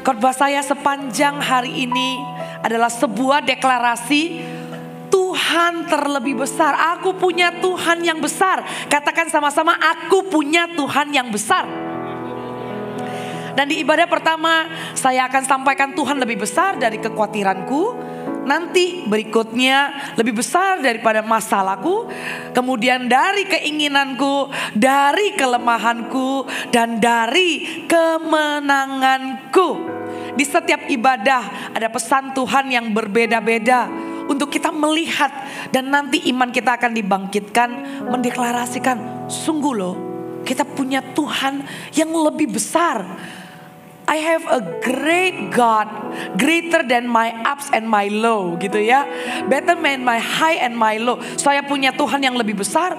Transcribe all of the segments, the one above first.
Khotbah saya sepanjang hari ini adalah sebuah deklarasi Tuhan terlebih besar. Aku punya Tuhan yang besar. Katakan sama-sama, aku punya Tuhan yang besar. Dan di ibadah pertama saya akan sampaikan Tuhan lebih besar dari kekhawatiranku. Nanti berikutnya lebih besar daripada masalahku. Kemudian dari keinginanku, dari kelemahanku, dan dari kemenanganku. Di setiap ibadah ada pesan Tuhan yang berbeda-beda untuk kita melihat, dan nanti iman kita akan dibangkitkan, mendeklarasikan, sungguh loh kita punya Tuhan yang lebih besar. I have a great God, greater than my ups and my low, gitu ya. Better than my high and my low. Saya punya Tuhan yang lebih besar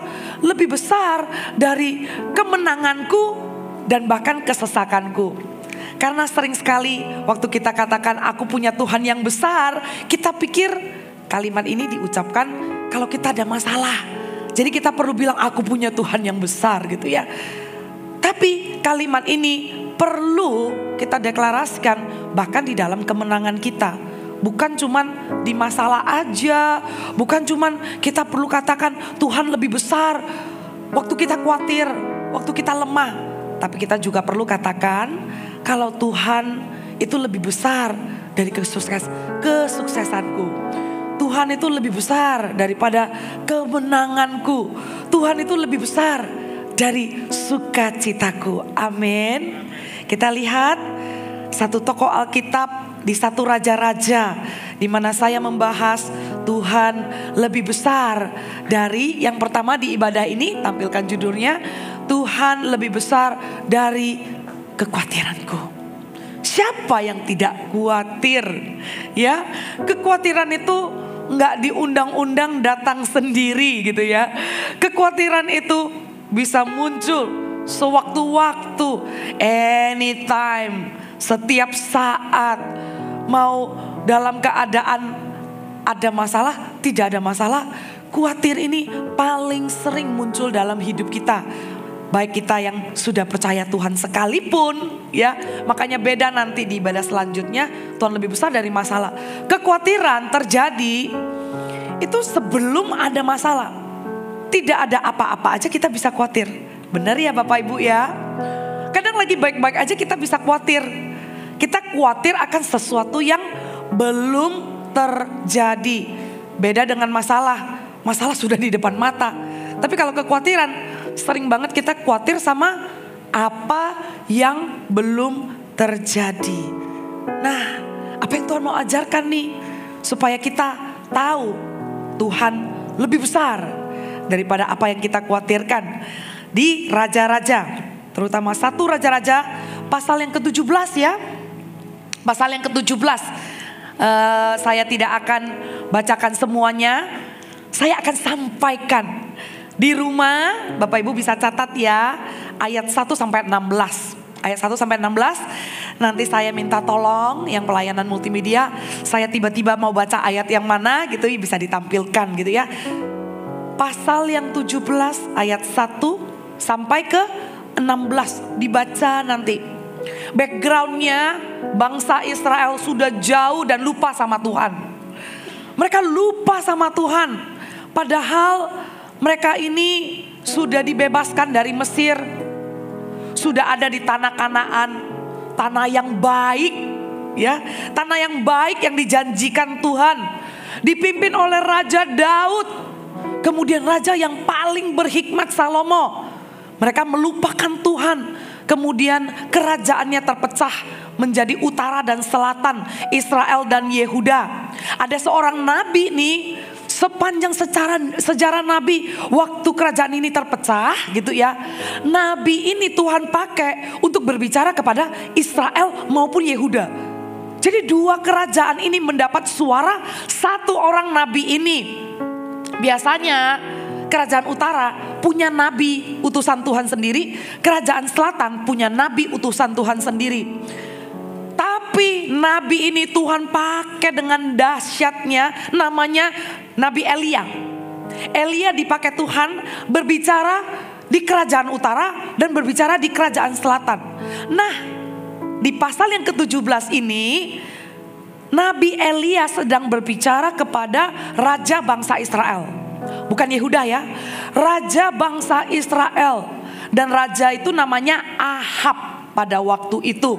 dari kemenanganku dan bahkan kesesakanku. Karena sering sekali waktu kita katakan aku punya Tuhan yang besar, kita pikir kalimat ini diucapkan kalau kita ada masalah. Jadi kita perlu bilang aku punya Tuhan yang besar, gitu ya. Tapi kalimat ini perlu kita deklarasikan bahkan di dalam kemenangan kita. Bukan cuman di masalah aja, bukan cuman kita perlu katakan Tuhan lebih besar waktu kita khawatir, waktu kita lemah. Tapi kita juga perlu katakan kalau Tuhan itu lebih besar dari kesuksesanku. Tuhan itu lebih besar daripada kemenanganku. Tuhan itu lebih besar dari sukacitaku. Amin. Kita lihat satu tokoh Alkitab di 1 Raja-Raja, di mana saya membahas Tuhan lebih besar dari, yang pertama di ibadah ini tampilkan judulnya, Tuhan lebih besar dari kekhawatiranku. Siapa yang tidak khawatir? Ya, kekhawatiran itu nggak diundang-undang datang sendiri, gitu ya. Kekhawatiran itu bisa muncul sewaktu-waktu, anytime, setiap saat. Mau dalam keadaan ada masalah, tidak ada masalah, khawatir ini paling sering muncul dalam hidup kita. Baik kita yang sudah percaya Tuhan sekalipun, ya. Makanya beda nanti di ibadah selanjutnya, Tuhan lebih besar dari masalah. Kekhawatiran terjadi itu sebelum ada masalah. Tidak ada apa-apa aja kita bisa khawatir. Benar ya Bapak Ibu ya. Kadang lagi baik-baik aja kita bisa khawatir. Kita khawatir akan sesuatu yang belum terjadi. Beda dengan masalah. Masalah sudah di depan mata. Tapi kalau kekhawatiran, sering banget kita khawatir sama apa yang belum terjadi. Nah, apa yang Tuhan mau ajarkan nih? Supaya kita tahu Tuhan lebih besar daripada apa yang kita khawatirkan. Di Raja-Raja, terutama 1 Raja-Raja pasal yang ke-17 ya. Pasal yang ke-17, saya tidak akan bacakan semuanya. Saya akan sampaikan di rumah, Bapak Ibu bisa catat ya, ayat 1 sampai 16. Ayat 1 sampai 16. Nanti saya minta tolong yang pelayanan multimedia, saya tiba-tiba mau baca ayat yang mana gitu bisa ditampilkan gitu ya. Pasal yang 17 ayat 1 sampai ke 16 dibaca nanti. Backgroundnya bangsa Israel sudah jauh dan lupa sama Tuhan. Mereka lupa sama Tuhan. Padahal mereka ini sudah dibebaskan dari Mesir. Sudah ada di tanah Kanaan. Tanah yang baik. Ya, tanah yang baik yang dijanjikan Tuhan. Dipimpin oleh Raja Daud. Kemudian raja yang paling berhikmat Salomo. Mereka melupakan Tuhan. Kemudian kerajaannya terpecah menjadi utara dan selatan, Israel dan Yehuda. Ada seorang nabi nih, sepanjang sejarah nabi, waktu kerajaan ini terpecah gitu ya. Nabi ini Tuhan pakai untuk berbicara kepada Israel maupun Yehuda. Jadi dua kerajaan ini mendapat suara satu orang nabi ini. Biasanya kerajaan utara punya nabi utusan Tuhan sendiri, kerajaan selatan punya nabi utusan Tuhan sendiri. Tapi nabi ini Tuhan pakai dengan dahsyatnya, namanya Nabi Elia. Elia dipakai Tuhan berbicara di kerajaan utara dan berbicara di kerajaan selatan. Nah, di pasal yang ke-17 ini, Nabi Elia sedang berbicara kepada raja bangsa Israel. Bukan Yehuda ya, raja bangsa Israel. Dan raja itu namanya Ahab pada waktu itu.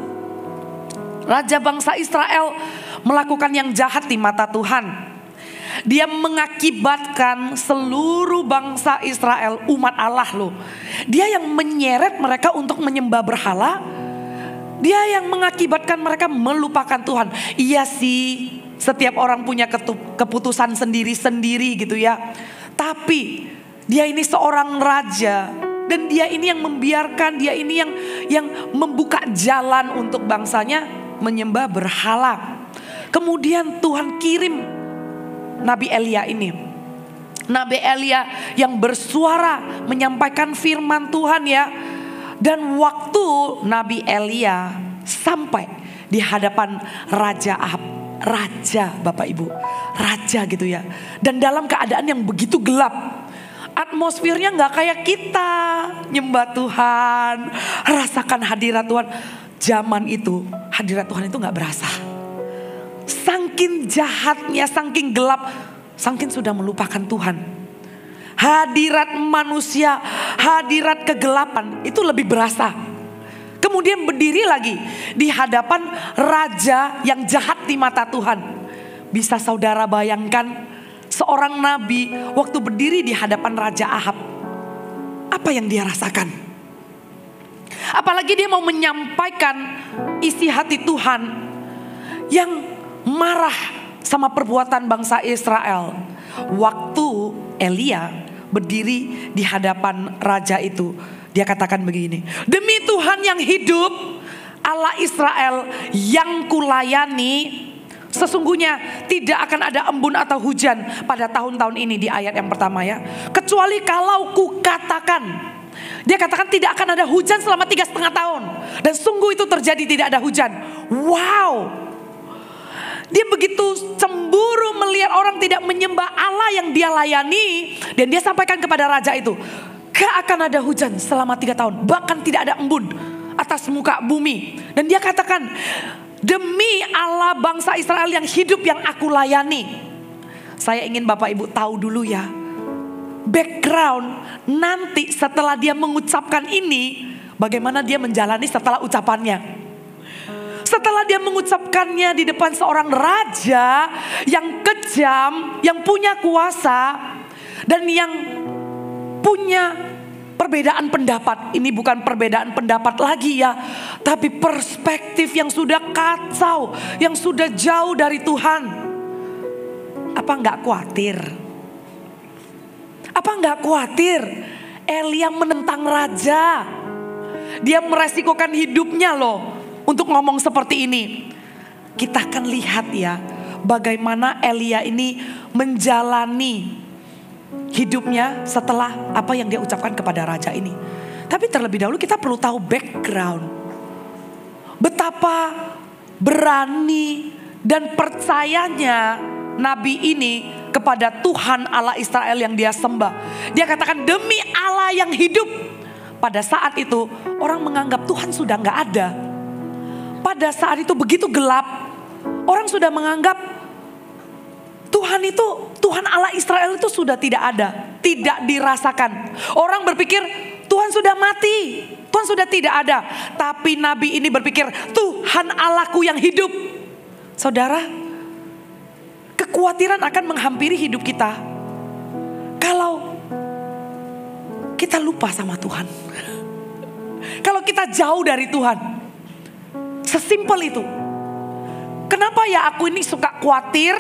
Raja bangsa Israel melakukan yang jahat di mata Tuhan. Dia mengakibatkan seluruh bangsa Israel, umat Allah loh. Dia yang menyeret mereka untuk menyembah berhala. Dia yang mengakibatkan mereka melupakan Tuhan. Iya sih, setiap orang punya keputusan sendiri-sendiri gitu ya. Tapi dia ini seorang raja. Dan dia ini yang membiarkan, dia ini yang membuka jalan untuk bangsanya menyembah berhala. Kemudian Tuhan kirim Nabi Elia ini. Nabi Elia yang bersuara menyampaikan firman Tuhan ya. Dan waktu Nabi Elia sampai di hadapan Raja Ahab. Raja Bapak Ibu, raja gitu ya. Dan dalam keadaan yang begitu gelap. Atmosfernya gak kayak kita nyembah Tuhan, rasakan hadirat Tuhan. Zaman itu hadirat Tuhan itu gak berasa. Saking jahatnya, saking gelap, saking sudah melupakan Tuhan. Hadirat manusia, hadirat kegelapan itu lebih berasa. Kemudian berdiri lagi di hadapan raja yang jahat di mata Tuhan. Bisa saudara bayangkan seorang nabi waktu berdiri di hadapan Raja Ahab. Apa yang dia rasakan? Apalagi dia mau menyampaikan isi hati Tuhan yang marah sama perbuatan bangsa Israel. Waktu Elia berdiri di hadapan raja itu, dia katakan begini, demi Tuhan yang hidup, Allah Israel yang kulayani, sesungguhnya tidak akan ada embun atau hujan pada tahun-tahun ini. Di ayat yang pertama ya, kecuali kalau ku katakan. Dia katakan tidak akan ada hujan selama 3,5 tahun. Dan sungguh itu terjadi, tidak ada hujan. Wow. Dia begitu cemburu melihat orang tidak menyembah Allah yang dia layani. Dan dia sampaikan kepada raja itu, gak akan ada hujan selama 3 tahun. Bahkan tidak ada embun atas muka bumi. Dan dia katakan, demi Allah bangsa Israel yang hidup yang aku layani. Saya ingin Bapak Ibu tahu dulu ya, background nanti setelah dia mengucapkan ini, bagaimana dia menjalani setelah ucapannya. Setelah dia mengucapkannya di depan seorang raja yang kejam, yang punya kuasa, dan yang punya perbedaan pendapat. Ini bukan perbedaan pendapat lagi ya, tapi perspektif yang sudah kacau, yang sudah jauh dari Tuhan. Apa enggak khawatir? Apa enggak khawatir? Elia menentang raja. Dia meresikokan hidupnya loh untuk ngomong seperti ini. Kita akan lihat ya, bagaimana Elia ini menjalani hidupnya setelah apa yang dia ucapkan kepada raja ini. Tapi terlebih dahulu kita perlu tahu background. Betapa berani dan percayanya nabi ini kepada Tuhan Allah Israel yang dia sembah. Dia katakan demi Allah yang hidup. Pada saat itu orang menganggap Tuhan sudah gak ada. Pada saat itu begitu gelap, orang sudah menganggap Tuhan itu, Tuhan Allah Israel itu sudah tidak ada, tidak dirasakan. Orang berpikir Tuhan sudah mati, Tuhan sudah tidak ada. Tapi nabi ini berpikir Tuhan Allahku yang hidup. Saudara, kekhawatiran akan menghampiri hidup kita kalau kita lupa sama Tuhan. Kalau kita jauh dari Tuhan. Sesimpel itu. Kenapa ya aku ini suka khawatir?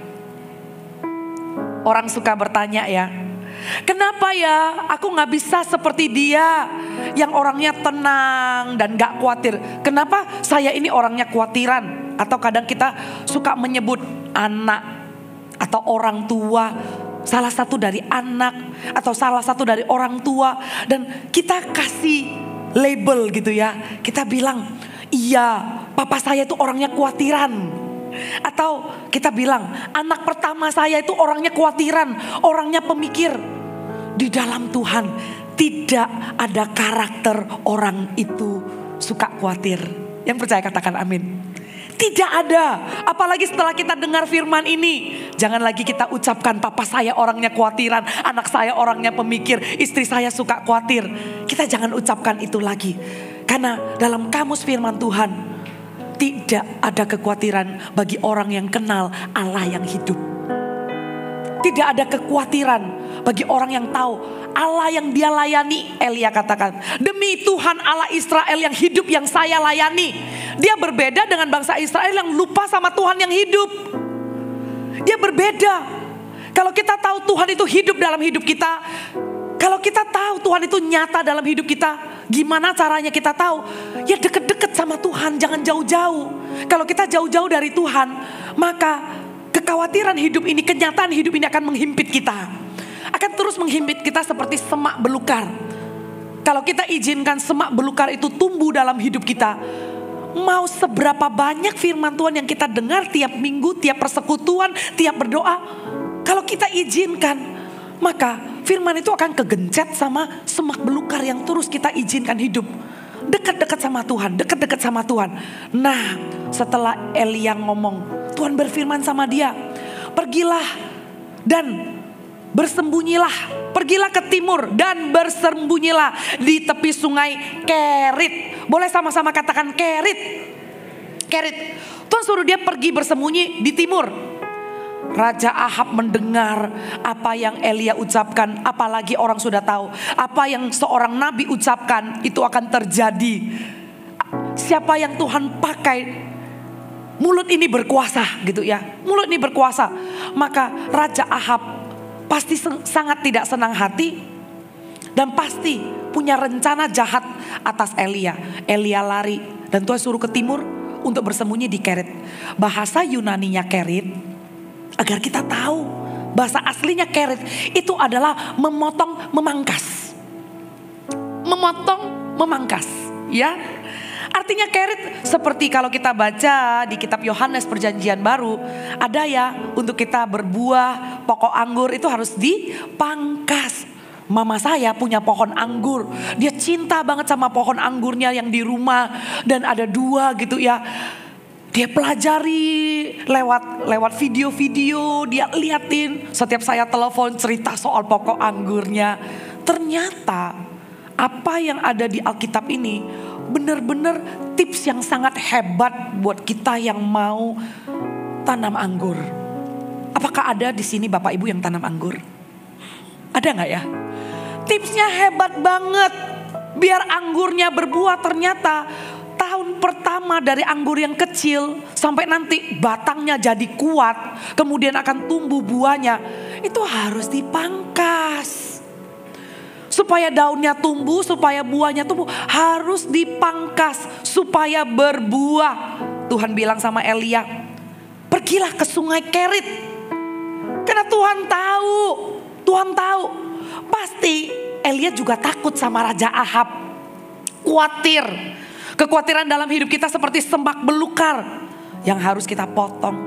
Orang suka bertanya ya, kenapa ya aku gak bisa seperti dia yang orangnya tenang dan gak khawatir? Kenapa saya ini orangnya khawatiran? Atau kadang kita suka menyebut anak atau orang tua, salah satu dari anak atau salah satu dari orang tua, dan kita kasih label gitu ya. Kita bilang, iya, papa saya itu orangnya khawatiran. Atau kita bilang, anak pertama saya itu orangnya khawatiran, orangnya pemikir. Di dalam Tuhan tidak ada karakter orang itu suka khawatir. Yang percaya katakan amin. Tidak ada. Apalagi setelah kita dengar firman ini. Jangan lagi kita ucapkan, papa saya orangnya khawatiran, anak saya orangnya pemikir, istri saya suka khawatir. Kita jangan ucapkan itu lagi. Karena dalam kamus firman Tuhan, tidak ada kekhawatiran bagi orang yang kenal Allah yang hidup. Tidak ada kekhawatiran bagi orang yang tahu Allah yang dia layani. Elia katakan, demi Tuhan Allah Israel yang hidup yang saya layani. Dia berbeda dengan bangsa Israel yang lupa sama Tuhan yang hidup. Dia berbeda. Kalau kita tahu Tuhan itu hidup dalam hidup kita, kalau kita tahu Tuhan itu nyata dalam hidup kita, gimana caranya kita tahu? Ya deket-deket sama Tuhan, jangan jauh-jauh. Kalau kita jauh-jauh dari Tuhan, maka kekhawatiran hidup ini, kenyataan hidup ini akan menghimpit kita. Akan terus menghimpit kita seperti semak belukar. Kalau kita izinkan semak belukar itu tumbuh dalam hidup kita, mau seberapa banyak firman Tuhan yang kita dengar tiap minggu, tiap persekutuan, tiap berdoa, kalau kita izinkan, maka firman itu akan kegencet sama semak belukar yang terus kita izinkan hidup. Dekat-dekat sama Tuhan, dekat-dekat sama Tuhan. Nah, setelah Elia ngomong, Tuhan berfirman sama dia, pergilah dan bersembunyilah, pergilah ke timur dan bersembunyilah di tepi sungai Kerit. Boleh sama-sama katakan Kerit. Kerit. Tuhan suruh dia pergi bersembunyi di timur. Raja Ahab mendengar apa yang Elia ucapkan, apalagi orang sudah tahu apa yang seorang nabi ucapkan itu akan terjadi. Siapa yang Tuhan pakai, mulut ini berkuasa gitu ya. Mulut ini berkuasa. Maka Raja Ahab pasti sangat tidak senang hati dan pasti punya rencana jahat atas Elia. Elia lari dan Tuhan suruh ke timur untuk bersembunyi di Kerit. Bahasa Yunaninya Kerit, agar kita tahu bahasa aslinya Kerit itu adalah memotong, memangkas. Memotong, memangkas, ya. Artinya Kerit seperti kalau kita baca di kitab Yohanes Perjanjian Baru, ada ya untuk kita berbuah, pokok anggur itu harus dipangkas. Mama saya punya pohon anggur, dia cinta banget sama pohon anggurnya yang di rumah dan ada 2 gitu ya. Dia pelajari lewat video-video, dia liatin. Setiap saya telepon cerita soal pokok anggurnya. Ternyata apa yang ada di Alkitab ini benar-benar tips yang sangat hebat buat kita yang mau tanam anggur. Apakah ada di sini Bapak Ibu yang tanam anggur? Ada nggak ya? Tipsnya hebat banget. Biar anggurnya berbuah, ternyata tahun pertama dari anggur yang kecil sampai nanti batangnya jadi kuat, kemudian akan tumbuh buahnya, itu harus dipangkas. Supaya daunnya tumbuh, supaya buahnya tumbuh, harus dipangkas supaya berbuah. Tuhan bilang sama Elia, pergilah ke sungai Kerit. Karena Tuhan tahu. Pasti Elia juga takut sama Raja Ahab. Khawatir. Kekhawatiran dalam hidup kita seperti semak belukar yang harus kita potong.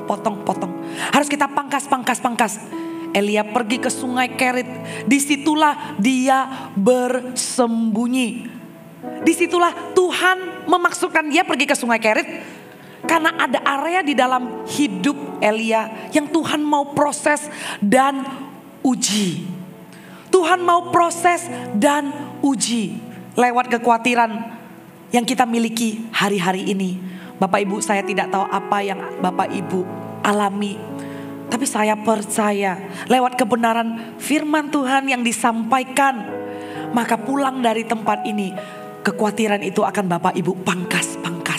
Harus kita pangkas. Elia pergi ke sungai Kerit. Disitulah dia bersembunyi. Disitulah Tuhan memaksudkan dia pergi ke sungai Kerit. Karena ada area di dalam hidup Elia yang Tuhan mau proses dan uji. Tuhan mau proses dan uji lewat kekhawatiran yang kita miliki hari-hari ini. Bapak Ibu, saya tidak tahu apa yang Bapak Ibu alami. Tapi saya percaya lewat kebenaran firman Tuhan yang disampaikan, maka pulang dari tempat ini, kekhawatiran itu akan Bapak Ibu pangkas.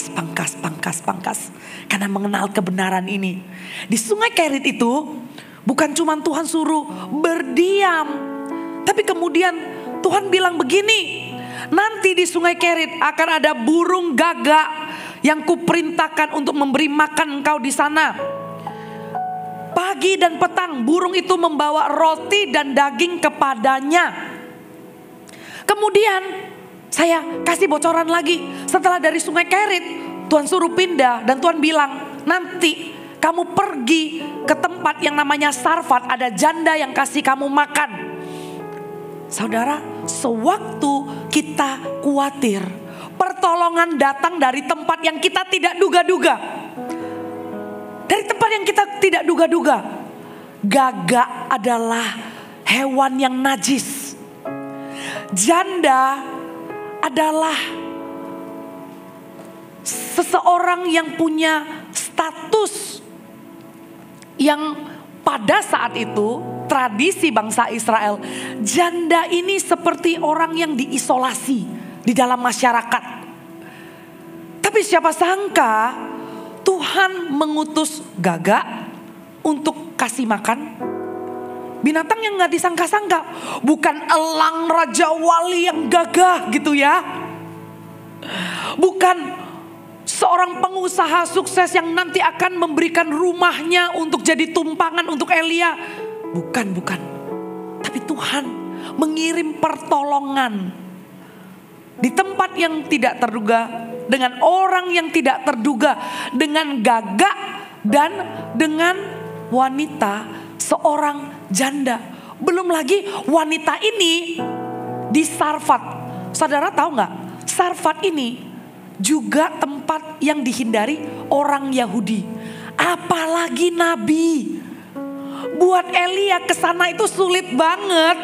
Karena mengenal kebenaran ini. Di sungai Kerit itu bukan cuma Tuhan suruh berdiam, tapi kemudian Tuhan bilang begini, nanti di sungai Kerit akan ada burung gagak yang kuperintahkan untuk memberi makan engkau di sana. Pagi dan petang burung itu membawa roti dan daging kepadanya. Kemudian saya kasih bocoran lagi. Setelah dari sungai Kerit, Tuhan suruh pindah dan Tuhan bilang, nanti kamu pergi ke tempat yang namanya Sarfat, ada janda yang kasih kamu makan. Saudara, sewaktu kita khawatir, Pertolongan datang dari tempat yang kita tidak duga-duga. Dari tempat yang kita tidak duga-duga. Gagak adalah hewan yang najis. Janda adalah seseorang yang punya status yang pada saat itu tradisi bangsa Israel, janda ini seperti orang yang diisolasi di dalam masyarakat. Tapi siapa sangka Tuhan mengutus gagak untuk kasih makan binatang yang gak disangka-sangka. Bukan elang raja wali yang gagah gitu ya. Bukan seorang pengusaha sukses yang nanti akan memberikan rumahnya untuk jadi tumpangan untuk Elia. Bukan. Tapi Tuhan mengirim pertolongan di tempat yang tidak terduga, dengan orang yang tidak terduga, dengan gagak dan dengan wanita, seorang janda. Belum lagi wanita ini di Sarfat. Saudara tahu gak? Sarfat ini juga tempat yang dihindari orang Yahudi. Apalagi Nabi. Buat Elia kesana itu sulit banget.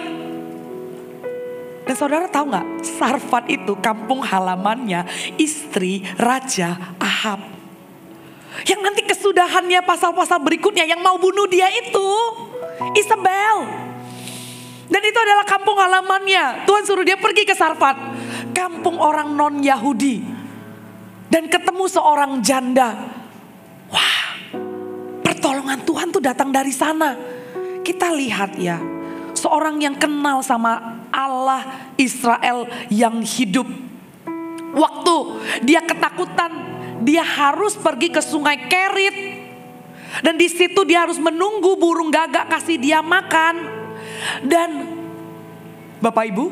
Dan saudara tahu gak? Sarfat itu kampung halamannya istri Raja Ahab. Yang nanti kesudahannya pasal-pasal berikutnya yang mau bunuh dia itu Isabel. Dan itu adalah kampung halamannya. Tuhan suruh dia pergi ke Sarfat, kampung orang non Yahudi, dan ketemu seorang janda. Wah, pertolongan Tuhan tuh datang dari sana. Kita lihat ya, seorang yang kenal sama Allah Israel yang hidup. Waktu dia ketakutan, dia harus pergi ke sungai Kerit. Dan di situ dia harus menunggu burung gagak kasih dia makan. Dan Bapak Ibu,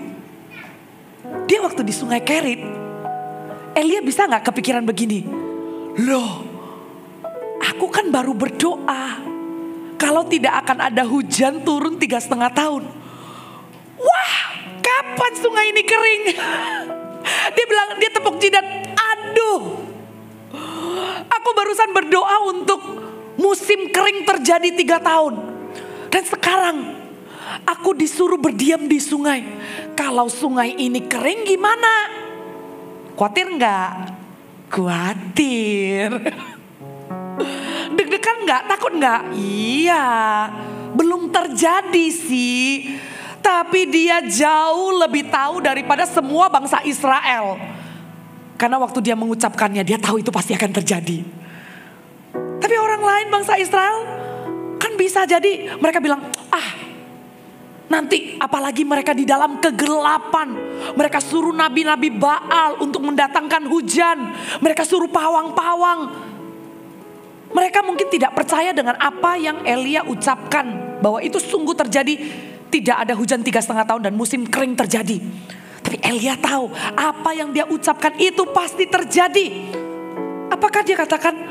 dia waktu di sungai Kerit, Elia bisa gak kepikiran begini? Loh, aku kan baru berdoa kalau tidak akan ada hujan turun 3,5 tahun. Wah, kapan sungai ini kering? Dia bilang, dia tepuk jidat, aduh, aku barusan berdoa untuk musim kering terjadi 3 tahun. Dan sekarang aku disuruh berdiam di sungai. Kalau sungai ini kering gimana? Khawatir gak? Khawatir. Deg-degan gak? Takut gak? Iya, belum terjadi sih. Tapi dia jauh lebih tahu daripada semua bangsa Israel. Karena waktu dia mengucapkannya, dia tahu itu pasti akan terjadi. Tapi orang lain bangsa Israel kan bisa jadi mereka bilang, nanti apalagi mereka di dalam kegelapan. Mereka suruh nabi-nabi Baal untuk mendatangkan hujan. Mereka suruh pawang-pawang. Mereka mungkin tidak percaya dengan apa yang Elia ucapkan, bahwa itu sungguh terjadi. Tidak ada hujan 3,5 tahun dan musim kering terjadi. Tapi Elia tahu apa yang dia ucapkan itu pasti terjadi. Apakah dia katakan,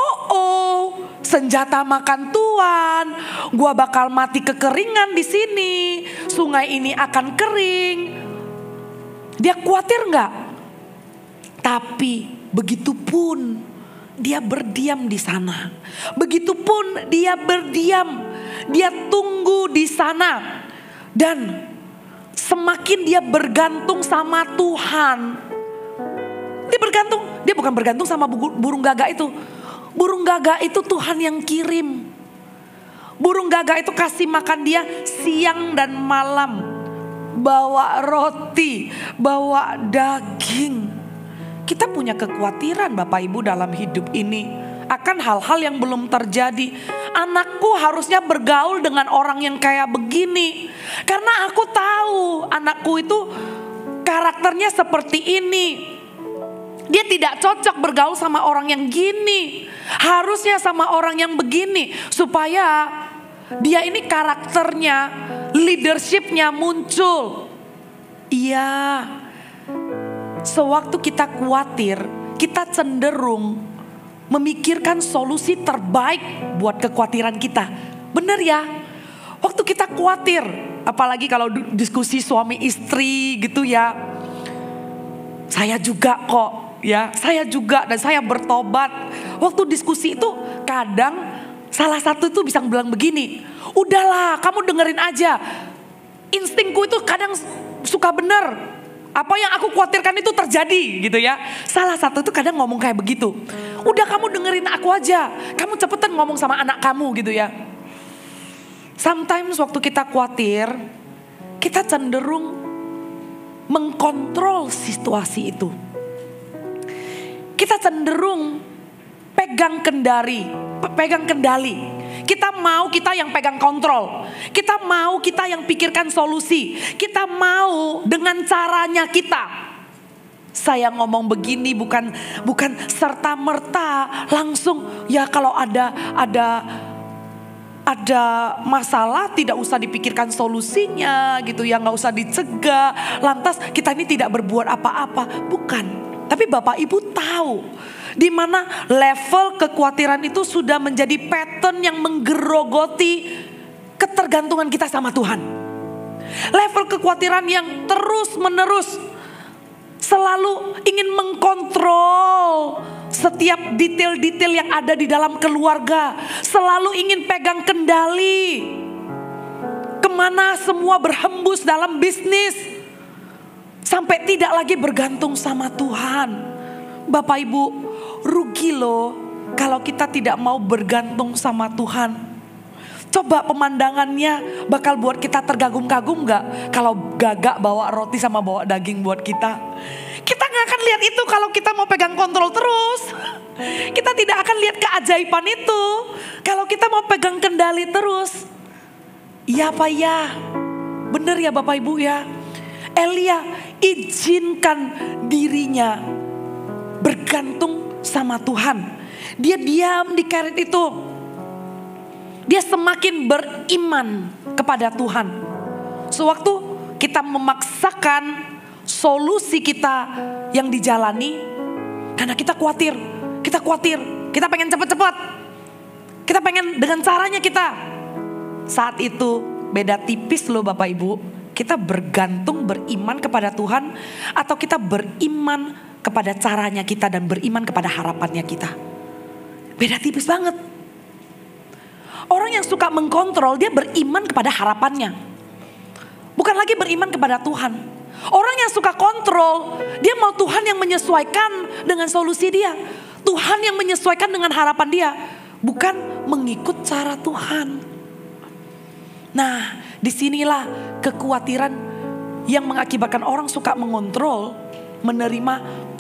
senjata makan Tuhan, gua bakal mati kekeringan di sini, sungai ini akan kering. Dia khawatir nggak? Tapi begitupun dia berdiam di sana. Begitupun dia berdiam, dia tunggu di sana. Dan semakin dia bergantung sama Tuhan. Dia bukan bergantung sama burung gagak itu. Burung gagak itu Tuhan yang kirim. Burung gagak itu kasih makan dia siang dan malam. Bawa roti, bawa daging. Kita punya kekhawatiran Bapak Ibu dalam hidup ini. Akan hal-hal yang belum terjadi. Anakku harusnya bergaul dengan orang yang kayak begini. Karena aku tahu anakku itu karakternya seperti ini. Dia tidak cocok bergaul sama orang yang gini. Harusnya sama orang yang begini. Supaya dia ini karakternya, leadershipnya muncul. Iya. Sewaktu kita khawatir, kita cenderung memikirkan solusi terbaik buat kekhawatiran kita. Benar ya? Waktu kita khawatir, apalagi kalau diskusi suami istri gitu ya. Saya juga kok, ya, saya juga dan saya bertobat. Waktu diskusi itu kadang salah satu itu bisa bilang begini, udahlah kamu dengerin aja. Instingku itu kadang suka benar. Apa yang aku khawatirkan itu terjadi gitu ya. Salah satu itu kadang ngomong kayak begitu. Udah kamu dengerin aku aja. Kamu cepetan ngomong sama anak kamu gitu ya. Sometimes waktu kita khawatir, kita cenderung mengkontrol situasi itu. Kita cenderung pegang kendali. Kita mau kita yang pegang kontrol. Kita mau kita yang pikirkan solusi. Kita mau dengan caranya kita. Saya ngomong begini bukan serta merta langsung ya kalau ada masalah tidak usah dipikirkan solusinya gitu ya, nggak usah dicegah. Lantas kita ini tidak berbuat apa-apa, bukan. Tapi Bapak Ibu tahu di mana level kekhawatiran itu sudah menjadi pattern yang menggerogoti ketergantungan kita sama Tuhan. Level kekhawatiran yang terus menerus selalu ingin mengkontrol setiap detail-detail yang ada di dalam keluarga. Selalu ingin pegang kendali. Kemana semua berhembus dalam bisnis. Sampai tidak lagi bergantung sama Tuhan. Bapak Ibu, rugi loh kalau kita tidak mau bergantung sama Tuhan. Coba pemandangannya bakal buat kita tergagum-gagum gak? Kalau Gagak bawa roti sama bawa daging buat kita. Kita gak akan lihat itu kalau kita mau pegang kontrol terus. Kita tidak akan lihat keajaiban itu kalau kita mau pegang kendali terus. Iya Pak ya, bener ya Bapak Ibu ya. Elia izinkan dirinya bergantung sama Tuhan. Dia diam di kerit itu. Dia semakin beriman kepada Tuhan. Sewaktu kita memaksakan solusi kita yang dijalani, karena kita khawatir, kita pengen cepat-cepat, kita pengen dengan caranya kita. Saat itu beda tipis loh Bapak Ibu. Kita bergantung beriman kepada Tuhan atau kita beriman kepada caranya kita dan beriman kepada harapannya kita. Beda tipis banget. Orang yang suka mengkontrol dia beriman kepada harapannya. Bukan lagi beriman kepada Tuhan. Orang yang suka kontrol dia mau Tuhan yang menyesuaikan dengan solusi dia. Tuhan yang menyesuaikan dengan harapan dia. Bukan mengikut cara Tuhan. Nah, disinilah kekhawatiran yang mengakibatkan orang suka mengontrol, menerima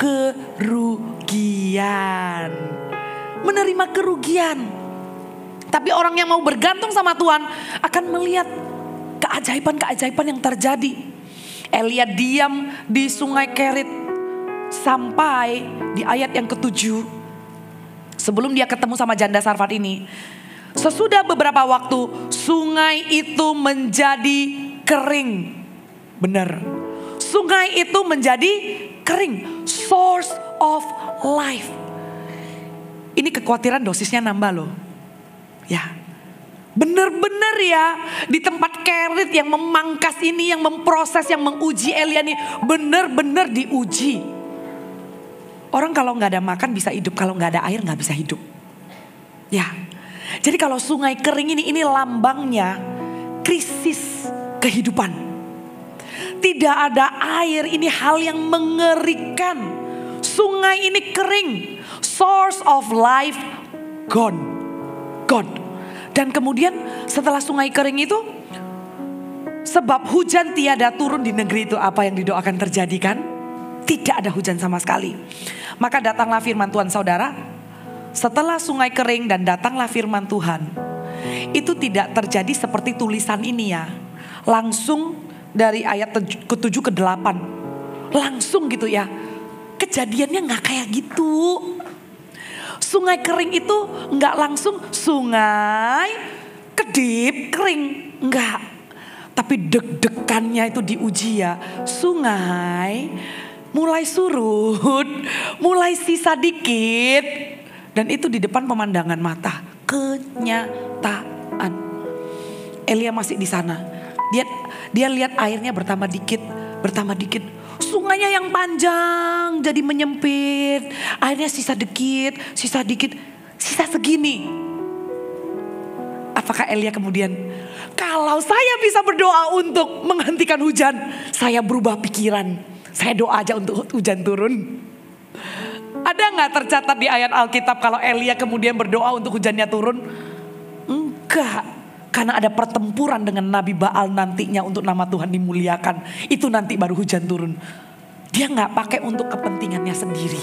kerugian. Menerima kerugian. Tapi orang yang mau bergantung sama Tuhan akan melihat keajaiban-keajaiban yang terjadi. Elia diam di sungai Kerit sampai di ayat yang ke-7. Sebelum dia ketemu sama janda Sarfat ini. Sesudah beberapa waktu sungai itu menjadi kering. Benar. Sungai itu menjadi kering. Source of life. Ini kekhawatiran dosisnya nambah loh. Ya. Benar-benar ya. Di tempat Kerit yang memangkas ini, yang memproses, yang menguji Elia ini. Benar-benar diuji. Orang kalau gak ada makan bisa hidup. Kalau gak ada air gak bisa hidup. Ya. Jadi kalau sungai kering ini lambangnya krisis kehidupan. Tidak ada air, ini hal yang mengerikan. Sungai ini kering. Source of life gone. Dan kemudian setelah sungai kering itu, sebab hujan tiada turun di negeri itu, apa yang didoakan terjadi kan? Tidak ada hujan sama sekali. Maka datanglah firman Tuhan saudara. Setelah sungai kering dan datanglah firman Tuhan. Itu tidak terjadi seperti tulisan ini ya. Langsung dari ayat ke-7 ke-8. Langsung gitu ya. Kejadiannya gak kayak gitu. Sungai kering itu gak langsung sungai kedip kering. Enggak. Tapi deg-degannya itu diuji ya. Sungai mulai surut. Mulai sisa dikit. Dan itu di depan pemandangan mata. Kenyataan. Elia masih di sana. Dia lihat airnya bertambah dikit. bertambah dikit. Sungainya yang panjang jadi menyempit. Akhirnya sisa dikit, sisa dikit, sisa segini. Apakah Elia kemudian, kalau saya bisa berdoa untuk menghentikan hujan, saya berubah pikiran. Saya doa aja untuk hujan turun. Ada gak tercatat di ayat Alkitab kalau Elia kemudian berdoa untuk hujannya turun? Enggak. Karena ada pertempuran dengan Nabi Baal nantinya untuk nama Tuhan dimuliakan. Itu nanti baru hujan turun. Dia gak pakai untuk kepentingannya sendiri.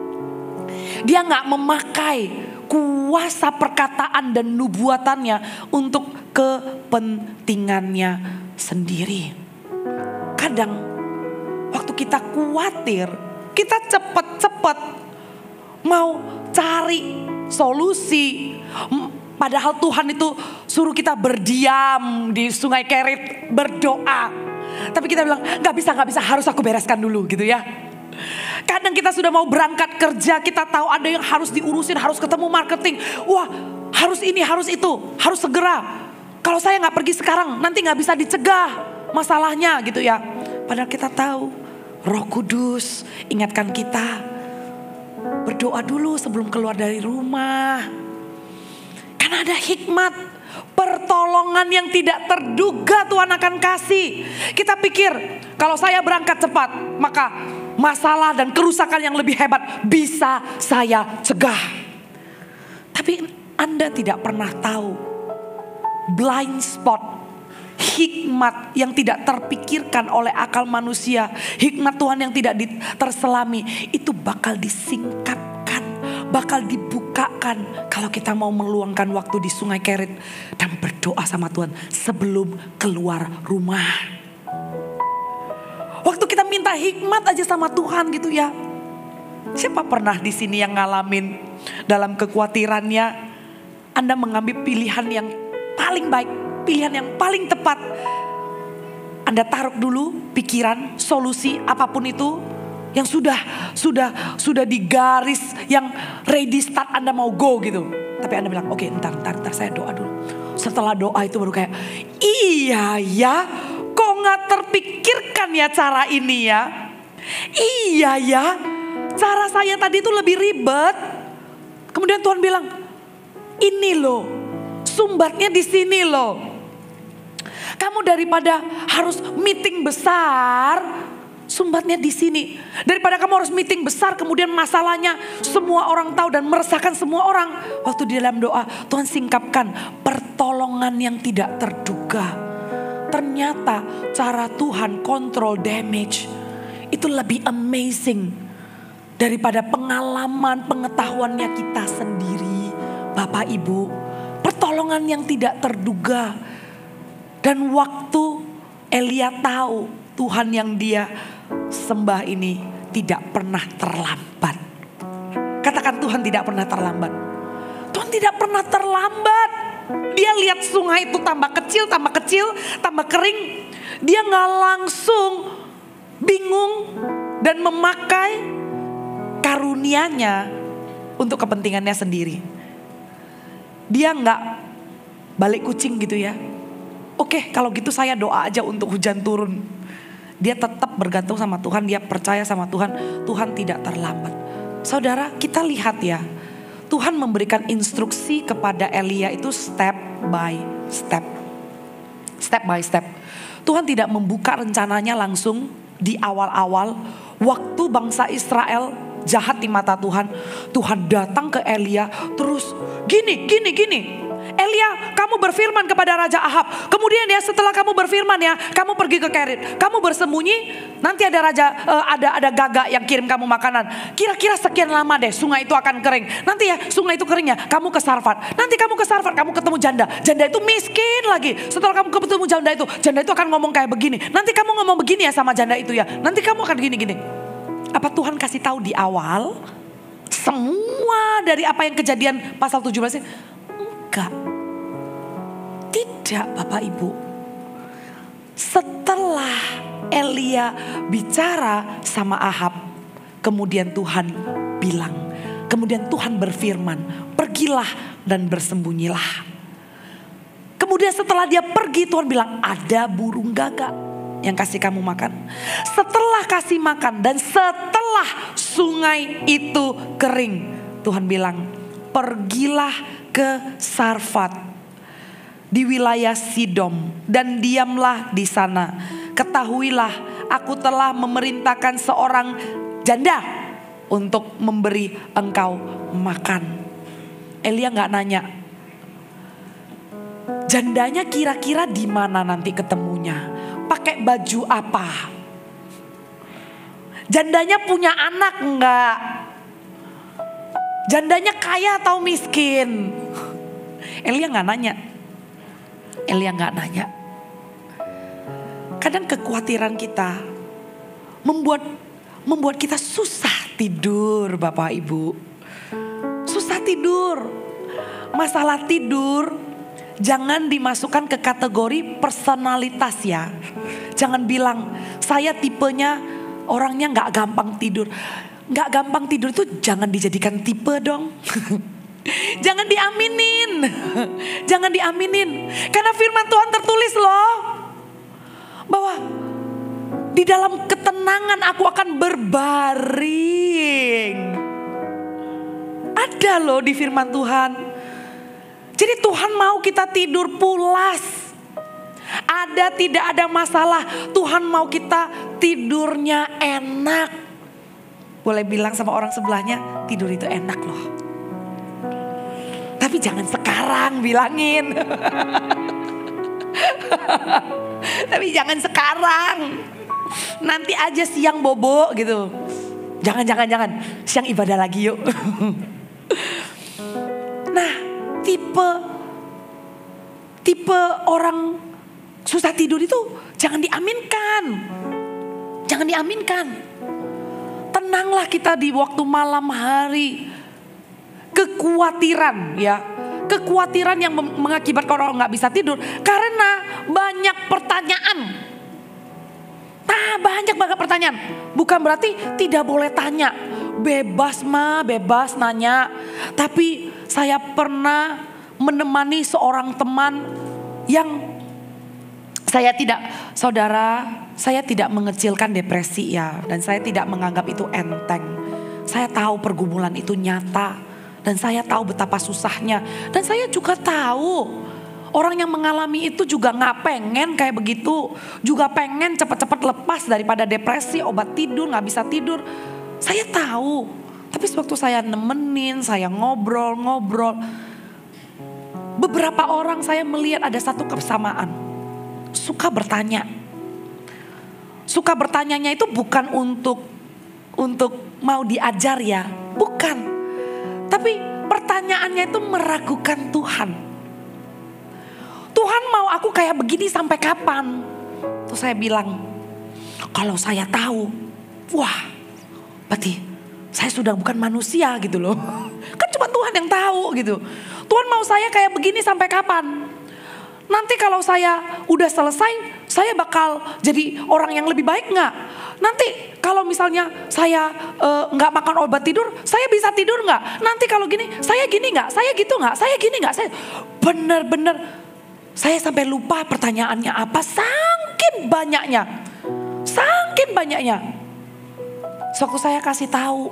Dia gak memakai kuasa perkataan dan nubuatannya untuk kepentingannya sendiri. Kadang waktu kita khawatir, kita cepet-cepet mau cari solusi. Padahal Tuhan itu suruh kita berdiam di Sungai Kerit berdoa. Tapi kita bilang gak bisa, harus aku bereskan dulu gitu ya. Kadang kita sudah mau berangkat kerja, kita tahu ada yang harus diurusin, harus ketemu marketing. Wah, harus ini, harus itu, harus segera. Kalau saya gak pergi sekarang, nanti gak bisa dicegah masalahnya gitu ya. Padahal kita tahu Roh Kudus ingatkan kita, berdoa dulu sebelum keluar dari rumah. Karena ada hikmat, pertolongan yang tidak terduga Tuhan akan kasih. Kita pikir kalau saya berangkat cepat, maka masalah dan kerusakan yang lebih hebat bisa saya cegah. Tapi Anda tidak pernah tahu blind spot, hikmat yang tidak terpikirkan oleh akal manusia, hikmat Tuhan yang tidak terselami, itu bakal disingkapkan, bakal dibukakan kalau kita mau meluangkan waktu di Sungai Kerit dan berdoa sama Tuhan sebelum keluar rumah. Waktu kita minta hikmat aja sama Tuhan gitu ya. Siapa pernah di sini yang ngalamin dalam kekhawatirannya, Anda mengambil pilihan yang paling baik, pilihan yang paling tepat. Anda taruh dulu pikiran, solusi apapun itu yang sudah digaris, yang ready start, Anda mau go gitu. Tapi Anda bilang, oke, ntar saya doa dulu. Setelah doa itu baru kayak, iya ya, kok gak terpikirkan ya cara ini ya. Iya ya, cara saya tadi itu lebih ribet. Kemudian Tuhan bilang, ini loh, sumbatnya di sini loh. Kamu daripada harus meeting besar, sumbatnya di sini. Daripada kamu harus meeting besar, kemudian masalahnya semua orang tahu dan meresahkan semua orang. Waktu di dalam doa, Tuhan singkapkan pertolongan yang tidak terduga. Ternyata cara Tuhan kontrol damage itu lebih amazing daripada pengalaman pengetahuannya kita sendiri. Bapak Ibu, pertolongan yang tidak terduga. Dan waktu Elia tahu Tuhan yang dia sembah ini tidak pernah terlambat. Katakan, Tuhan tidak pernah terlambat. Tuhan tidak pernah terlambat. Dia lihat sungai itu tambah kecil, tambah kering. Dia gak langsung bingung dan memakai karunia-Nya untuk kepentingannya sendiri. Dia gak balik kucing gitu ya. Oke, kalau gitu saya doa aja untuk hujan turun. Dia tetap bergantung sama Tuhan, dia percaya sama Tuhan. Tuhan tidak terlambat. Saudara, kita lihat ya, Tuhan memberikan instruksi kepada Elia itu step by step. Step by step. Tuhan tidak membuka rencananya langsung di awal-awal. Waktu bangsa Israel jahat di mata Tuhan, Tuhan datang ke Elia terus gini. Elia, kamu berfirman kepada Raja Ahab. Kemudian ya, setelah kamu berfirman ya, kamu pergi ke Kerit. Kamu bersembunyi, nanti ada ada gagak yang kirim kamu makanan. Kira-kira sekian lama deh sungai itu akan kering. Nanti ya sungai itu keringnya, kamu ke Sarfat. Nanti kamu ke Sarfat, kamu ketemu janda. Janda itu miskin lagi. Setelah kamu ketemu janda itu akan ngomong kayak begini. Nanti kamu ngomong begini ya sama janda itu ya. Nanti kamu akan gini. Apa Tuhan kasih tahu di awal semua dari apa yang kejadian pasal 17 ini? Enggak. Tidak, Bapak Ibu. Setelah Elia bicara sama Ahab, kemudian Tuhan bilang, kemudian Tuhan berfirman, pergilah dan bersembunyilah. Kemudian setelah dia pergi, Tuhan bilang, ada burung gagak yang kasih kamu makan. Setelah kasih makan dan setelah sungai itu kering, Tuhan bilang, pergilah ke Sarfat di wilayah Sidom dan diamlah di sana. Ketahuilah, aku telah memerintahkan seorang janda untuk memberi engkau makan. Elia nggak nanya, jandanya kira-kira di mana nanti ketemunya, pakai baju apa, jandanya punya anak enggak, jandanya kaya atau miskin. Elia nggak nanya. Elia nggak nanya. Kadang kekhawatiran kita membuat kita susah tidur, Bapak Ibu. Susah tidur. Masalah tidur jangan dimasukkan ke kategori personalitas ya. Jangan bilang saya tipenya orangnya nggak gampang tidur. Nggak gampang tidur itu jangan dijadikan tipe dong. Jangan diaminin. Jangan diaminin. Karena firman Tuhan tertulis loh, bahwa di dalam ketenangan aku akan berbaring. Ada loh di firman Tuhan. Jadi Tuhan mau kita tidur pulas. Tidak ada masalah. Tuhan mau kita tidurnya enak. Boleh bilang sama orang sebelahnya, tidur itu enak loh. Tapi jangan sekarang bilangin. Tapi jangan sekarang. Nanti aja siang bobo gitu. Jangan. Siang ibadah lagi yuk. Nah, tipe orang susah tidur itu jangan diaminkan. Jangan diaminkan. Tenanglah kita di waktu malam hari. Kekhawatiran ya. Kekhawatiran yang mengakibatkan orang gak bisa tidur. Karena banyak pertanyaan. Banyak banget pertanyaan. Bukan berarti tidak boleh tanya. Bebas bebas nanya. Tapi saya pernah menemani seorang teman yang saya tidak mengecilkan depresi ya. Dan saya tidak menganggap itu enteng. Saya tahu pergumulan itu nyata. Dan saya tahu betapa susahnya. Dan saya juga tahu orang yang mengalami itu juga gak pengen kayak begitu. Juga pengen cepat-cepat lepas daripada depresi, obat tidur, gak bisa tidur. Saya tahu. Tapi sewaktu saya nemenin, saya ngobrol. Beberapa orang saya melihat ada satu kesamaan. Suka bertanya. Suka bertanyanya itu bukan untuk mau diajar ya. Bukan. Tapi pertanyaannya itu meragukan Tuhan. Tuhan mau aku kayak begini sampai kapan? Terus saya bilang, kalau saya tahu, wah berarti saya sudah bukan manusia gitu loh. Kan cuma Tuhan yang tahu gitu. Tuhan mau saya kayak begini sampai kapan? Nanti kalau saya udah selesai, saya bakal jadi orang yang lebih baik gak? Nanti kalau misalnya saya gak makan obat tidur, saya bisa tidur gak? Nanti kalau gini, saya gini gak? Saya gitu gak? Saya gini gak? Saya bener-bener, saya sampai lupa pertanyaannya apa. Saking banyaknya. Sewaktu saya kasih tahu,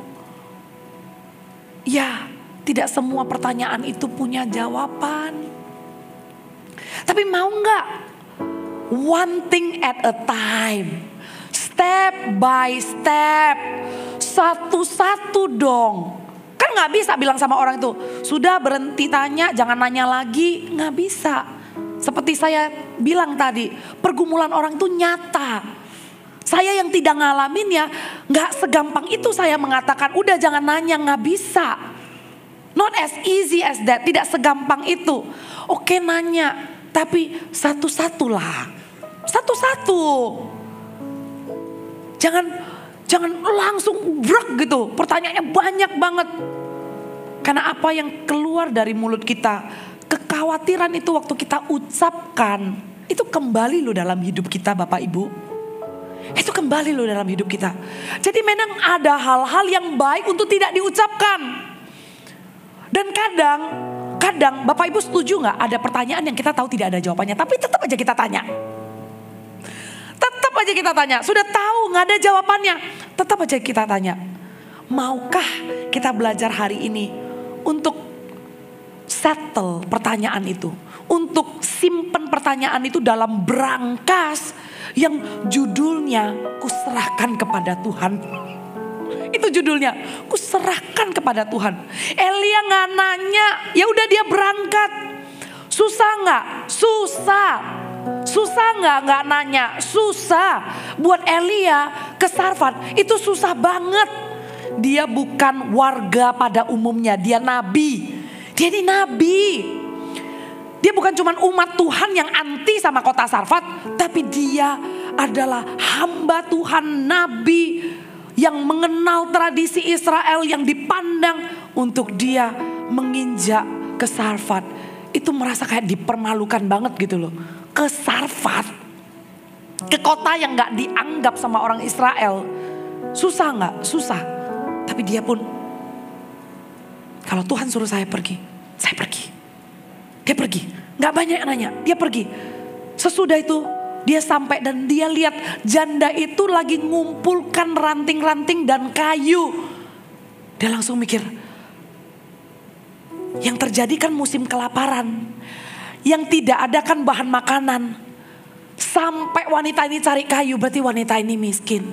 ya tidak semua pertanyaan itu punya jawaban. Tapi mau gak? One thing at a time. Step by step. Satu-satu dong. Kan gak bisa bilang sama orang itu, sudah berhenti tanya, jangan nanya lagi. Gak bisa. Seperti saya bilang tadi, pergumulan orang itu nyata. Saya yang tidak ngalamin ya, gak segampang itu saya mengatakan, udah jangan nanya, gak bisa. Not as easy as that, tidak segampang itu. Oke nanya. Tapi satu-satu lah. Satu-satu. Jangan langsung brek gitu. Pertanyaannya banyak banget. Karena apa yang keluar dari mulut kita. Kekhawatiran itu waktu kita ucapkan. Itu kembali loh dalam hidup kita Bapak Ibu. Itu kembali loh dalam hidup kita. Jadi memang ada hal-hal yang baik untuk tidak diucapkan. Dan kadang Bapak Ibu setuju gak ada pertanyaan yang kita tahu tidak ada jawabannya. Tapi tetap aja kita tanya. Tetap aja kita tanya, sudah tahu nggak ada jawabannya. Tetap aja kita tanya, maukah kita belajar hari ini untuk settle pertanyaan itu, untuk simpen pertanyaan itu dalam berangkas yang judulnya kuserahkan kepada Tuhan. Itu judulnya, kuserahkan kepada Tuhan. Elia nggak nanya, ya udah dia berangkat. Susah nggak? Susah. Susah nggak nanya? Susah. Buat Elia ke Sarfat itu susah banget. Dia bukan warga pada umumnya, dia nabi. Dia ini nabi. Dia bukan cuma umat Tuhan yang anti sama kota Sarfat, tapi dia adalah hamba Tuhan, nabi yang mengenal tradisi Israel, yang dipandang untuk dia menginjak ke Sarfat. Itu merasa kayak dipermalukan banget gitu loh. Ke Sarfat, ke kota yang gak dianggap sama orang Israel. Susah gak? Susah. Tapi dia pun, kalau Tuhan suruh saya pergi, saya pergi. Dia pergi, gak banyak nanya, dia pergi. Sesudah itu dia sampai dan dia lihat janda itu lagi ngumpulkan ranting-ranting dan kayu. Dia langsung mikir, yang terjadi kan musim kelaparan. Yang tidak ada kan bahan makanan. Sampai wanita ini cari kayu, berarti wanita ini miskin.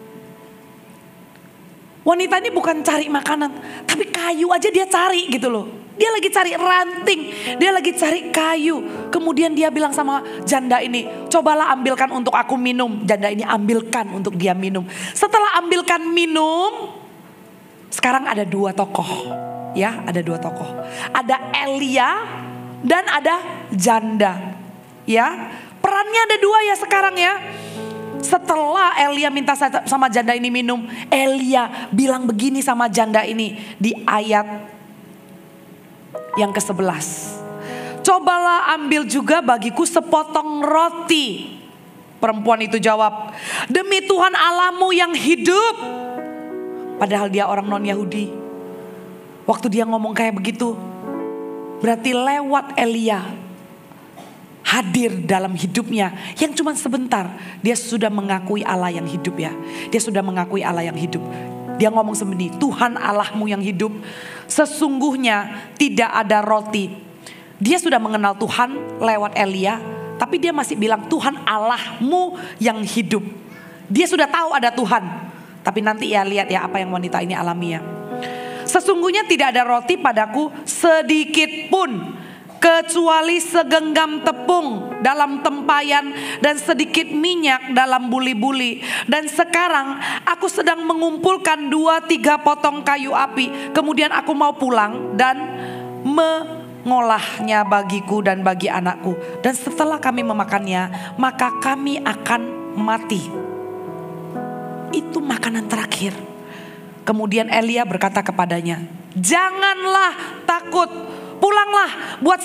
Wanita ini bukan cari makanan, tapi kayu aja dia cari gitu loh. Dia lagi cari ranting, dia lagi cari kayu. Kemudian dia bilang sama janda ini, cobalah ambilkan untuk aku minum. Janda ini ambilkan untuk dia minum. Setelah ambilkan minum, sekarang ada dua tokoh. Ya, ada dua tokoh. Ada Elia dan ada janda. Ya, perannya ada dua ya sekarang ya. Setelah Elia minta sama janda ini minum, Elia bilang begini sama janda ini di ayat yang ke-11. Cobalah ambil juga bagiku sepotong roti. Perempuan itu jawab, demi Tuhan Allahmu yang hidup. Padahal dia orang non-Yahudi. Waktu dia ngomong kayak begitu, berarti lewat Elia hadir dalam hidupnya yang cuma sebentar. Dia sudah mengakui Allah yang hidup ya. Dia sudah mengakui Allah yang hidup. Dia ngomong sendiri, Tuhan Allahmu yang hidup. Sesungguhnya tidak ada roti. Dia sudah mengenal Tuhan lewat Elia. Tapi dia masih bilang Tuhan Allahmu yang hidup. Dia sudah tahu ada Tuhan. Tapi nanti ya lihat ya apa yang wanita ini alami ya. Sesungguhnya tidak ada roti padaku sedikit pun, kecuali segenggam tepung dalam tempayan dan sedikit minyak dalam buli-buli. Dan sekarang aku sedang mengumpulkan 2-3 potong kayu api. Kemudian aku mau pulang dan mengolahnya bagiku dan bagi anakku. Dan setelah kami memakannya, maka kami akan mati. Itu makanan terakhir. Kemudian Elia berkata kepadanya, janganlah takut. Pulanglah, buat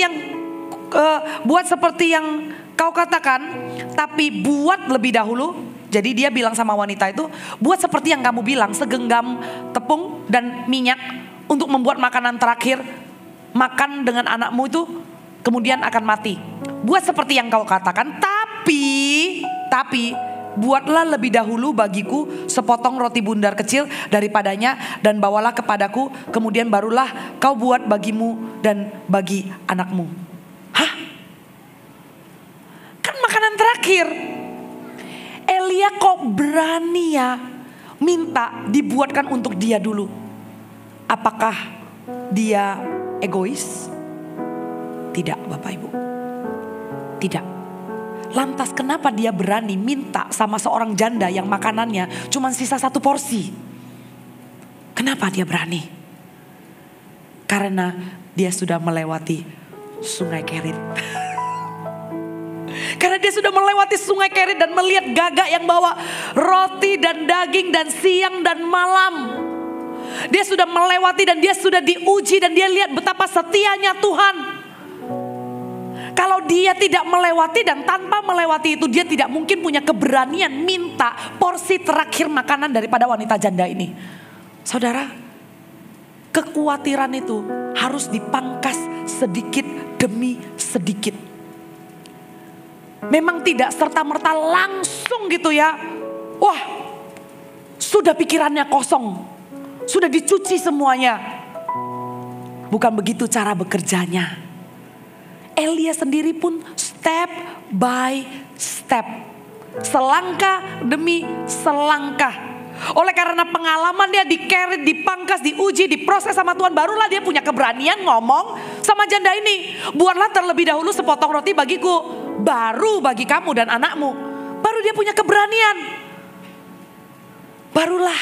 seperti yang kau katakan, tapi buat lebih dahulu. Jadi dia bilang sama wanita itu, buat seperti yang kamu bilang, segenggam tepung dan minyak untuk membuat makanan terakhir. Makan dengan anakmu itu, kemudian akan mati. Buat seperti yang kau katakan, tapi buatlah lebih dahulu bagiku sepotong roti bundar kecil daripadanya dan bawalah kepadaku, kemudian barulah kau buat bagimu dan bagi anakmu. Hah? Kan makanan terakhir. Elia kok berani ya minta dibuatkan untuk dia dulu. Apakah dia egois? Tidak Bapak Ibu. Tidak. Lantas kenapa dia berani minta sama seorang janda yang makanannya cuma sisa 1 porsi? Kenapa dia berani? Karena dia sudah melewati sungai Kerit. Karena dia sudah melewati sungai Kerit dan melihat gagak yang bawa roti dan daging dan siang dan malam. Dia sudah melewati dan dia sudah diuji dan dia lihat betapa setianya Tuhan. Kalau dia tidak melewati dan tanpa melewati itu, dia tidak mungkin punya keberanian minta porsi terakhir makanan daripada wanita janda ini. Saudara, kekhawatiran itu harus dipangkas sedikit demi sedikit. memang tidak serta-merta langsung gitu ya. Wah, sudah pikirannya kosong, sudah dicuci semuanya. Bukan begitu cara bekerjanya. Elia sendiri pun step by step, selangkah demi selangkah. Oleh karena pengalaman dia dikeret, dipangkas, diuji, diproses sama Tuhan, barulah dia punya keberanian ngomong sama janda ini. Buatlah terlebih dahulu sepotong roti bagiku, baru bagi kamu dan anakmu. Baru dia punya keberanian. Barulah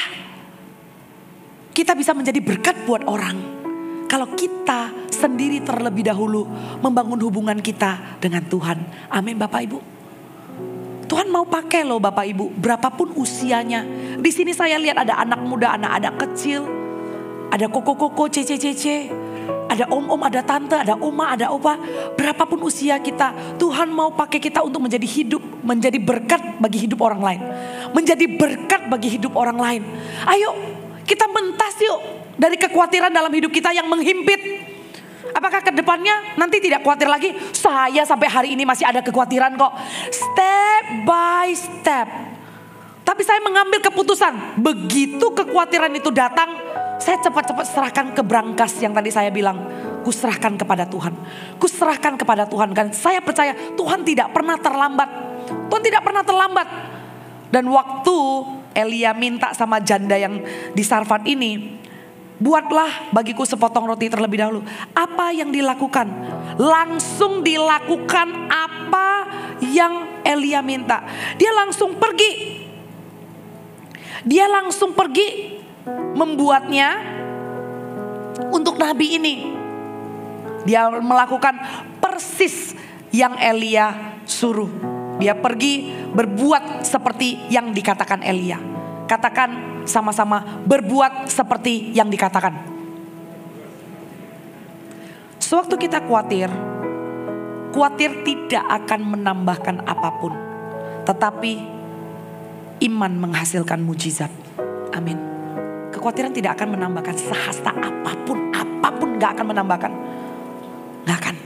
kita bisa menjadi berkat buat orang. Kalau kita sendiri terlebih dahulu membangun hubungan kita dengan Tuhan. Amin Bapak Ibu. Tuhan mau pakai loh Bapak Ibu, berapapun usianya. Di sini saya lihat ada anak muda, anak-anak kecil, ada koko-koko, cece-cece, ada om-om, ada tante, ada oma, ada opa. Berapapun usia kita, Tuhan mau pakai kita untuk menjadi hidup, menjadi berkat bagi hidup orang lain. Menjadi berkat bagi hidup orang lain. Ayo kita mentas yuk dari kekhawatiran dalam hidup kita yang menghimpit. Apakah ke depannya nanti tidak khawatir lagi? Saya sampai hari ini masih ada kekhawatiran kok. Step by step. Tapi saya mengambil keputusan. Begitu kekhawatiran itu datang, saya cepat-cepat serahkan ke brankas yang tadi saya bilang. Kuserahkan kepada Tuhan. Kuserahkan kepada Tuhan. Dan saya percaya Tuhan tidak pernah terlambat. Tuhan tidak pernah terlambat. Dan waktu Elia minta sama janda yang di Sarfat ini, buatlah bagiku sepotong roti terlebih dahulu. Apa yang dilakukan? Langsung dilakukan apa yang Elia minta. Dia langsung pergi. Dia langsung pergi membuatnya untuk nabi ini. Dia melakukan persis yang Elia suruh. Dia pergi berbuat seperti yang dikatakan Elia. Katakan sama-sama, berbuat seperti yang dikatakan. Sewaktu kita khawatir tidak akan menambahkan apapun. Tetapi iman menghasilkan mujizat. Amin. Kekhawatiran tidak akan menambahkan sehasta apapun gak akan menambahkan. Gak akan.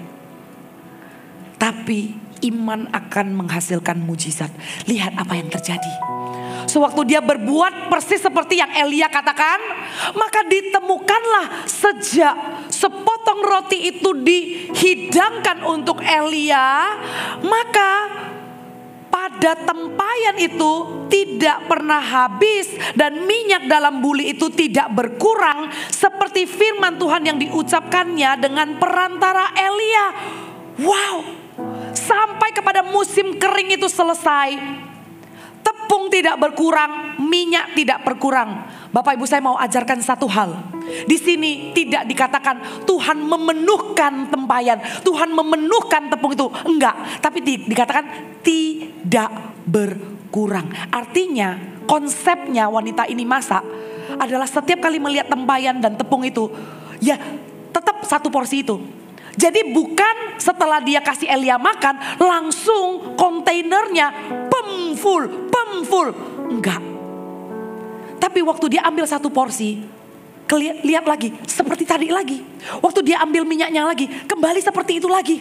Tapi iman akan menghasilkan mujizat. Lihat apa yang terjadi. Sewaktu dia berbuat persis seperti yang Elia katakan, maka ditemukanlah sejak sepotong roti itu dihidangkan untuk Elia, maka pada tempayan itu tidak pernah habis dan minyak dalam buli itu tidak berkurang seperti firman Tuhan yang diucapkannya dengan perantara Elia. Wow, sampai kepada musim kering itu selesai. Tepung tidak berkurang, minyak tidak berkurang. Bapak Ibu, saya mau ajarkan satu hal. Di sini tidak dikatakan Tuhan memenuhkan tempayan, Tuhan memenuhkan tepung itu. Enggak, tapi dikatakan tidak berkurang. Artinya konsepnya wanita ini masak adalah setiap kali melihat tempayan dan tepung itu, ya tetap satu porsi itu. Jadi bukan setelah dia kasih Elia makan langsung kontainernya full. Enggak. Tapi waktu dia ambil satu porsi, lihat lagi seperti tadi lagi. Waktu dia ambil minyaknya lagi, kembali seperti itu lagi.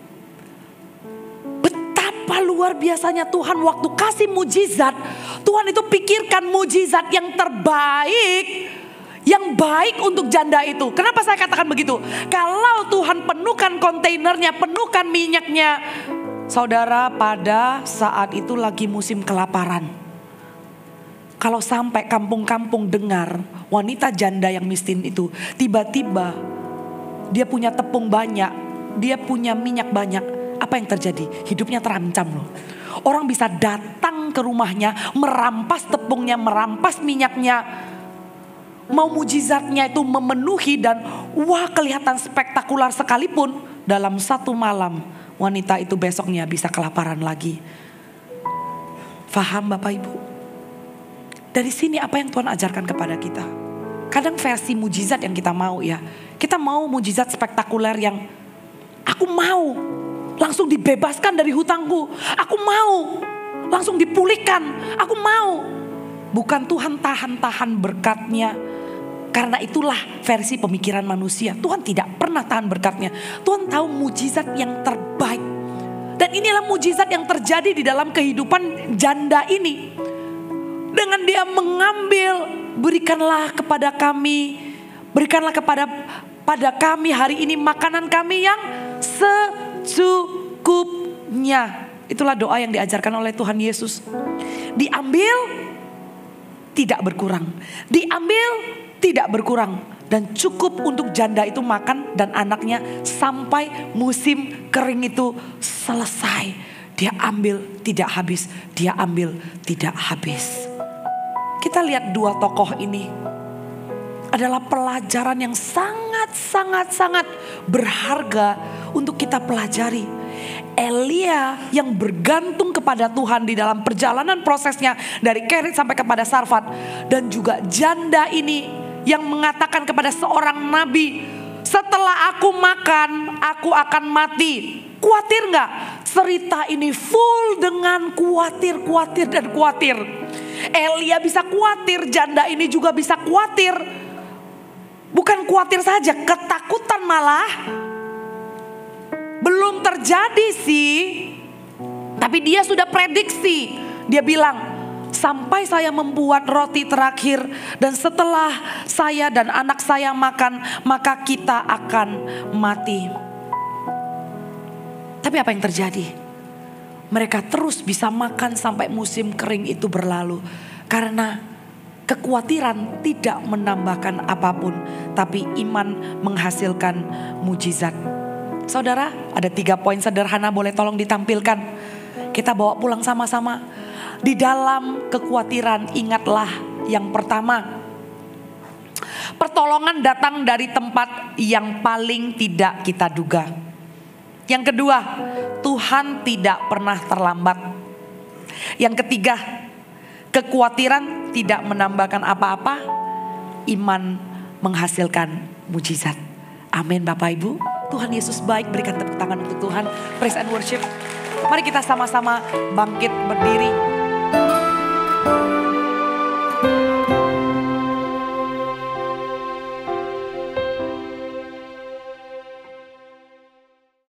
Betapa luar biasanya Tuhan waktu kasih mujizat. Tuhan itu pikirkan mujizat yang terbaik, yang baik untuk janda itu. Kenapa saya katakan begitu? Kalau Tuhan penuhkan kontainernya, penuhkan minyaknya. Saudara, pada saat itu lagi musim kelaparan. Kalau sampai kampung-kampung dengar wanita janda yang miskin itu, tiba-tiba dia punya tepung banyak, dia punya minyak banyak. Apa yang terjadi? Hidupnya terancam loh. Orang bisa datang ke rumahnya, merampas tepungnya, merampas minyaknya. Mau mujizatnya itu memenuhi dan wah kelihatan spektakular sekalipun, dalam satu malam wanita itu besoknya bisa kelaparan lagi. Faham Bapak Ibu? Dari sini apa yang Tuhan ajarkan kepada kita? Kadang versi mujizat yang kita mau ya. Kita mau mujizat spektakuler yang aku mau langsung dibebaskan dari hutangku. Aku mau langsung dipulihkan. Aku mau. Bukan Tuhan tahan-tahan berkatnya. Karena itulah versi pemikiran manusia. Tuhan tidak pernah tahan berkatnya. Tuhan tahu mujizat yang terbaik. Dan Dan inilah mujizat yang terjadi di dalam kehidupan janda ini. Dengan dia mengambil, berikanlah kepada kami, berikanlah pada kami hari ini makanan kami yang secukupnya. Itulah doa yang diajarkan oleh Tuhan Yesus. Diambil, tidak berkurang. Diambil, tidak berkurang. Dan cukup untuk janda itu makan dan anaknya sampai musim kering itu selesai. Dia ambil tidak habis, dia ambil tidak habis. Kita lihat dua tokoh ini adalah pelajaran yang sangat berharga untuk kita pelajari. Elia yang bergantung kepada Tuhan di dalam perjalanan prosesnya dari Kerit sampai kepada Sarfat. Dan juga janda ini yang mengatakan kepada seorang nabi, setelah aku makan aku akan mati. Khawatir gak? Cerita ini full dengan khawatir. Elia bisa khawatir, janda ini juga bisa khawatir. Bukan khawatir saja, ketakutan malah. Belum terjadi sih, tapi dia sudah prediksi. Dia bilang, sampai saya membuat roti terakhir dan setelah saya dan anak saya makan, maka kita akan mati. Tapi apa yang terjadi? Mereka terus bisa makan sampai musim kering itu berlalu. Karena kekhawatiran tidak menambahkan apapun, tapi iman menghasilkan mujizat. Saudara, ada 3 poin sederhana, boleh tolong ditampilkan. Kita bawa pulang sama-sama. Di dalam kekhawatiran ingatlah yang pertama, pertolongan datang dari tempat yang paling tidak kita duga. Yang kedua, Tuhan tidak pernah terlambat. Yang ketiga, kekhawatiran tidak menambahkan apa-apa, iman menghasilkan mujizat. Amin Bapak Ibu. Tuhan Yesus baik, berikan tepuk tangan untuk Tuhan. Praise and worship. Mari kita sama-sama bangkit berdiri.